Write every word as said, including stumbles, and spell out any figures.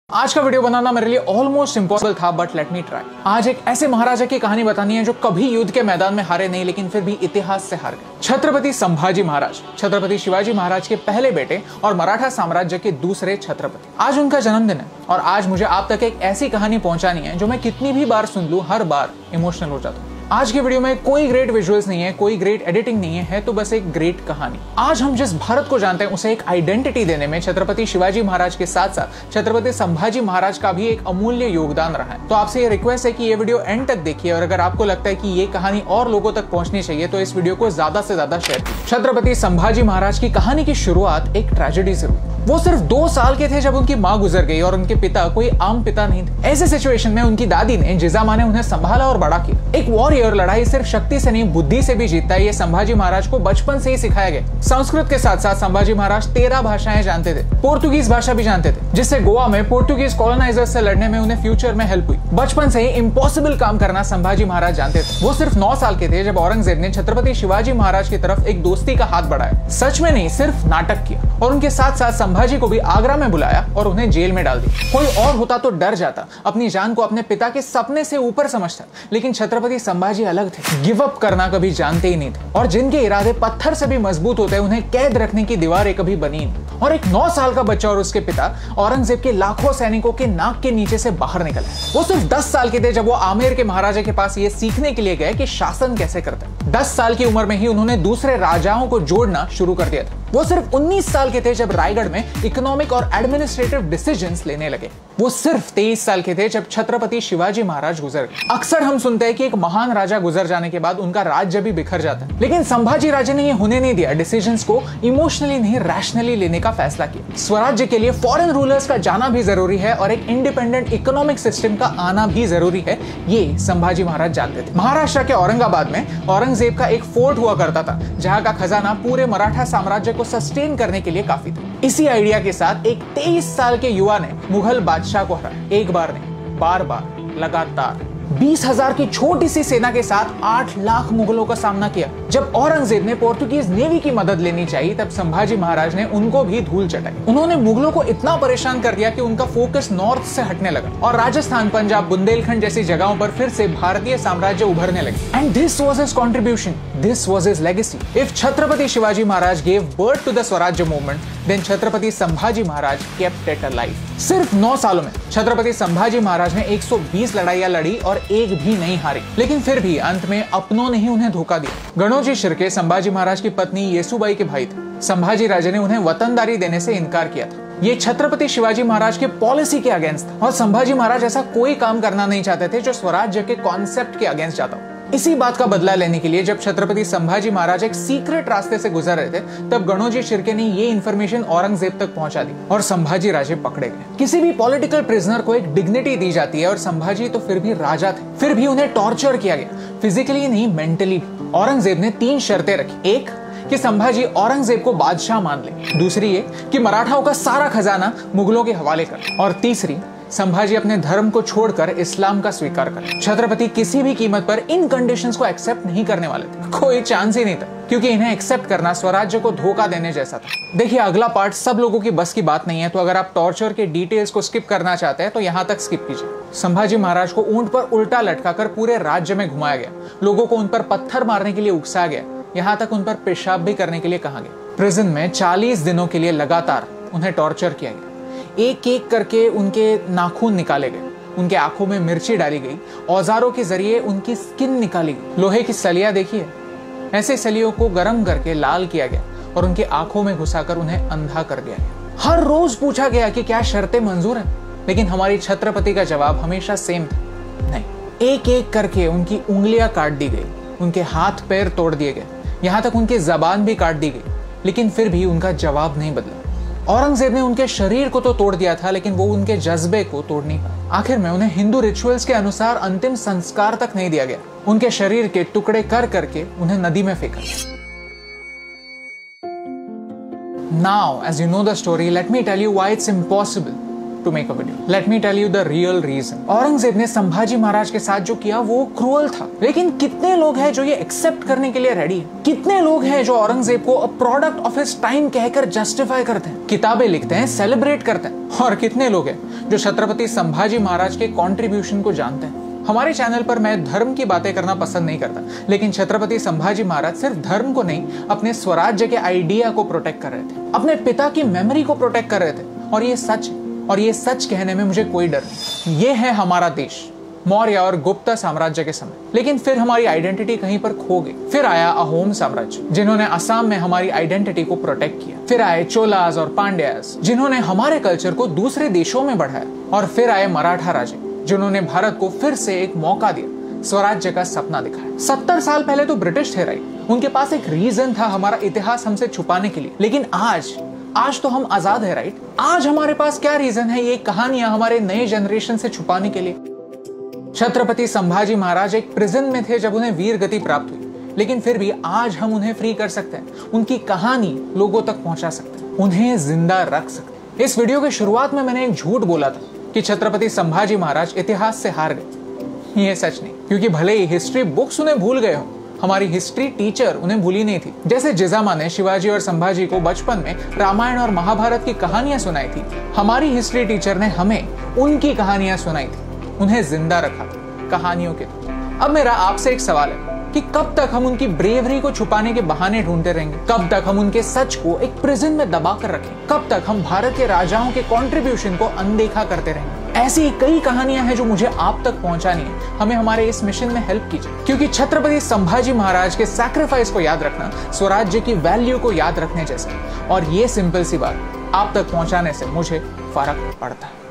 आज का वीडियो बनाना मेरे लिए ऑलमोस्ट इम्पॉसिबल था, बट लेट मी ट्राई। आज एक ऐसे महाराजा की कहानी बतानी है जो कभी युद्ध के मैदान में हारे नहीं, लेकिन फिर भी इतिहास से हार गए। छत्रपति संभाजी महाराज, छत्रपति शिवाजी महाराज के पहले बेटे और मराठा साम्राज्य के दूसरे छत्रपति। आज उनका जन्मदिन है और आज मुझे आप तक एक ऐसी कहानी पहुंचानी है जो मैं कितनी भी बार सुन लूं, हर बार इमोशनल हो जाता हूं। आज के वीडियो में कोई ग्रेट विजुअल्स नहीं है, कोई ग्रेट एडिटिंग नहीं है, है तो बस एक ग्रेट कहानी। आज हम जिस भारत को जानते हैं उसे एक आइडेंटिटी देने में छत्रपति शिवाजी महाराज के साथ साथ छत्रपति संभाजी महाराज का भी एक अमूल्य योगदान रहा है। तो आपसे ये रिक्वेस्ट है कि ये वीडियो एंड तक देखिए और अगर आपको लगता है कि ये कहानी और लोगों तक पहुंचनी चाहिए तो इस वीडियो को ज्यादा से ज्यादा शेयर कीजिए। छत्रपति संभाजी महाराज की कहानी की शुरुआत एक ट्रेजेडी से हुई। वो सिर्फ दो साल के थे जब उनकी माँ गुजर गई और उनके पिता कोई आम पिता नहीं थे। ऐसे सिचुएशन में उनकी दादी ने जिजामा ने उन्हें संभाला और बड़ा किया। एक वॉरियर लड़ाई सिर्फ शक्ति से नहीं बुद्धि से भी जीतता है, ये संभाजी महाराज को बचपन से ही सिखाया गया। संस्कृत के साथ साथ संभाजी महाराज तेरह भाषाएं जानते थे, पोर्तुगीज भाषा भी जानते थे, जिससे गोवा में पोर्तुगीज कॉलोनाइजर्स से लड़ने में उन्हें फ्यूचर में हेल्प हुई। बचपन से ही इम्पॉसिबल काम करना संभाजी महाराज जानते थे। वो सिर्फ नौ साल के थे जब औरंगजेब ने छत्रपति शिवाजी महाराज की तरफ एक दोस्ती का हाथ बढ़ाया। सच में नहीं, सिर्फ नाटक किया और उनके साथ साथ संभाजी को भी आगरा में बुलाया और उन्हें जेल में डाल दिया। कोई और होता तो डर जाता, अपनी जान को अपने पिता के सपने से ऊपर समझता, लेकिन छत्रपति संभाजी अलग थे। गिव अप करना कभी जानते ही नहीं थे और जिनके इरादे पत्थर से भी मजबूत होते, उन्हें कैद रखने की दीवारें कभी बनी नहीं। और एक नौ साल का बच्चा और उसके पिता औरंगजेब के लाखों सैनिकों के नाक के नीचे से बाहर निकले। वो सिर्फ दस साल के थे जब वो आमेर के महाराजा के पास ये सीखने के लिए गए कि शासन कैसे करते हैं। दस साल की उम्र में ही उन्होंने दूसरे राजाओं को जोड़ना शुरू कर दिया था। वो सिर्फ उन्नीस साल के थे जब रायगढ़ में इकोनॉमिक और एडमिनिस्ट्रेटिव डिसीजंस लेने लगे। वो सिर्फ तेईस साल के थे जब छत्रपति शिवाजी महाराज गुजर गए। अक्सर हम सुनते हैं कि एक महान राजा गुजर जाने के बाद उनका राज्य भी बिखर जाता है, लेकिन संभाजी राजे ने ये होने नहीं दिया। डिसीजंस को इमोशनली नहीं, रैशनली लेने का फैसला किया। स्वराज्य के लिए फॉरेन रूलर्स का जाना भी जरूरी है और एक इंडिपेंडेंट इकोनॉमिक सिस्टम का आना भी जरूरी है, ये संभाजी महाराज जानते थे। महाराष्ट्र के औरंगाबाद में औरंगजेब का एक फोर्ट हुआ करता था, जहां का खजाना पूरे मराठा साम्राज्य को सस्टेन करने के लिए काफी था। इसी आइडिया के साथ एक तेईस साल के युवा ने मुगल बादशाह को हराया। एक बार नहीं, बार बार, लगातार। बीस हजार की छोटी सी सेना के साथ आठ लाख मुगलों का सामना किया। जब औरंगजेब ने पोर्तुगीज नेवी की मदद लेनी चाहिए, तब संभाजी महाराज ने उनको भी धूल चटाई। उन्होंने मुगलों को इतना परेशान कर दिया कि उनका फोकस नॉर्थ से हटने लगा और राजस्थान, पंजाब, बुंदेलखंड जैसी जगहों पर फिर से भारतीय साम्राज्य उभरने लगे। And this was his contribution, this was his legacy. If Chhatrapati Shivaji Maharaj gave birth to the Swarajya movement, then Chhatrapati Sambhaji Maharaj kept it alive. सिर्फ नौ सालों में छत्रपति संभाजी महाराज ने एक सौ बीस लड़ाइयां लड़ी और एक भी नहीं हारी, लेकिन फिर भी अंत में अपनों ने ही उन्हें धोखा दिया। गणोजी शिर्के संभाजी महाराज की पत्नी येसुबाई के भाई थे। संभाजी राजे ने उन्हें वतनदारी देने से इनकार किया था। ये छत्रपति शिवाजी महाराज के पॉलिसी के अगेंस्ट था और संभाजी महाराज ऐसा कोई काम करना नहीं चाहते थे जो स्वराज्य के कॉन्सेप्ट के अगेंस्ट जाता हो। इसी बात का बदला लेने के लिए जब छत्रपति संभाजी महाराज एक सीक्रेट रास्ते से गुजर रहे थे, तब गणोजी शिर्के ने ये इन्फॉर्मेशन औरंगजेब तक पहुंचा दी और संभाजी राजे पकड़े गए। किसी भी पॉलिटिकल प्रिजनर को एक डिग्निटी दी जाती है और संभाजी तो फिर भी राजा थे, फिर भी उन्हें टॉर्चर किया गया, फिजिकली नहीं, मेंटली भी। औरंगजेब ने तीन शर्तें रखी। एक, कि संभाजी औरंगजेब को बादशाह मान ले। दूसरी ये कि मराठाओं का सारा खजाना मुगलों के हवाले कर। और तीसरी, संभाजी अपने धर्म को छोड़कर इस्लाम का स्वीकार कर। छत्रपति किसी भी कीमत पर इन कंडीशंस को एक्सेप्ट नहीं करने वाले थे। कोई चांस ही नहीं था, क्योंकि इन्हें एक्सेप्ट करना स्वराज्य को धोखा देने जैसा था। देखिए, अगला पार्ट सब लोगों की बस की बात नहीं है, तो अगर आप टॉर्चर के डिटेल्स को स्किप करना चाहते हैं तो यहाँ तक स्किप कीजिए। संभाजी महाराज को ऊंट पर उल्टा लटकाकर पूरे राज्य में घुमाया गया। लोगों को उन पर पत्थर मारने के लिए उकसाया गया, यहाँ तक उन पर पेशाब भी करने के लिए कहा गया। प्रिजन में चालीस दिनों के लिए लगातार उन्हें टॉर्चर किया गया। एक एक करके उनके नाखून निकाले गए, उनके आंखों में मिर्ची डाली गई, औजारों के जरिए उनकी स्किन निकाली गई। लोहे की सलियां देखिए, ऐसे सलियों को गर्म करके लाल किया गया और उनकी आंखों में घुसाकर उन्हें अंधा कर दिया गया। हर रोज पूछा गया कि क्या शर्तें मंजूर हैं, लेकिन हमारी छत्रपति का जवाब हमेशा सेम था, नहीं। एक एक करके उनकी उंगलियां काट दी गई, उनके हाथ पैर तोड़ दिए गए, यहाँ तक उनकी जबान भी काट दी गई, लेकिन फिर भी उनका जवाब नहीं बदला। औरंगजेब ने उनके शरीर को तो तोड़ दिया था, लेकिन वो उनके जज्बे को तोड़ नहीं पाया। आखिर में उन्हें हिंदू रिचुअल्स के अनुसार अंतिम संस्कार तक नहीं दिया गया। उनके शरीर के टुकड़े कर करके उन्हें नदी में फेंका। Now, as you know the story, let me tell you why it's impossible. to make a video. Let me tell you the real reason. Aurangzeb ने संभाजी महाराज के साथ जो किया वो क्रूअल था, लेकिन कितने लोग हैं जो ये एक्सेप्ट करने के लिए रेडी है? कितने लोग हैं जो औरंगजेब को a product of his time कहकर जस्टिफाई करते हैं, किताबें लिखते हैं, सेलिब्रेट करते हैं? और कितने लोग हैं जो छत्रपति संभाजी महाराज के कॉन्ट्रीब्यूशन को जानते हैं? हमारे चैनल पर मैं धर्म की बातें करना पसंद नहीं करता, लेकिन छत्रपति संभाजी महाराज सिर्फ धर्म को नहीं, अपने स्वराज्य के आइडिया को प्रोटेक्ट कर रहे थे, अपने पिता की मेमोरी को प्रोटेक्ट कर रहे थे। और ये सच है, और ये सच कहने में मुझे कोई डर नहीं। ये है हमारा देश मौर्य और गुप्त साम्राज्य के समय, लेकिन फिर हमारी आइडेंटिटी कहीं पर खो गई। फिर आया अहोम साम्राज्य, जिन्होंने असम में हमारी आइडेंटिटी को प्रोटेक्ट किया। फिर आए चोलास और पांड्यास, जिन्होंने हमारे कल्चर को दूसरे देशों में बढ़ाया। और फिर आए मराठा राजे, जिन्होंने भारत को फिर से एक मौका दिया, स्वराज्य का सपना दिखाया। सत्तर साल पहले तो ब्रिटिश थे, राइट? उनके पास एक रीजन था हमारा इतिहास हमसे छुपाने के लिए, लेकिन आज आज तो हम आजाद है, राइट? आज हमारे पास क्या रीजन है ये कहानियां हमारे नए जनरेशन से छुपाने के लिए? छत्रपति संभाजी महाराज एक प्रिजन में थे जब उन्हें वीर गति प्राप्त हुई, लेकिन फिर भी आज हम उन्हें फ्री कर सकते हैं, उनकी कहानी लोगों तक पहुंचा सकते हैं, उन्हें जिंदा रख सकते हैं। इस वीडियो के शुरुआत में मैंने एक झूठ बोला था कि छत्रपति संभाजी महाराज इतिहास से हार गए। ये सच नहीं, क्योंकि भले ही हिस्ट्री बुक्स उन्हें भूल गए हो, हमारी हिस्ट्री टीचर उन्हें भूली नहीं थी। जैसे जिजामा ने शिवाजी और संभाजी को बचपन में रामायण और महाभारत की कहानियां सुनाई थी, हमारी हिस्ट्री टीचर ने हमें उनकी कहानियां सुनाई थी, उन्हें जिंदा रखा कहानियों के थ्रू। अब मेरा आपसे एक सवाल है कि कब तक हम उनकी ब्रेवरी को छुपाने के बहाने ढूंढते रहेंगे? कब तक हम उनके सच को एक प्रिजन में दबा कर रखें? कब तक हम भारत के राजाओं के कंट्रीब्यूशन को अनदेखा करते रहेंगे? ऐसी कई कहानियां हैं जो मुझे आप तक पहुंचानी है। हमें हमारे इस मिशन में हेल्प कीजिए, क्योंकि छत्रपति संभाजी महाराज के सैक्रिफाइस को याद रखना स्वराज्य की वैल्यू को याद रखने जैसा, और ये सिंपल सी बात आप तक पहुंचाने से मुझे फर्क पड़ता है।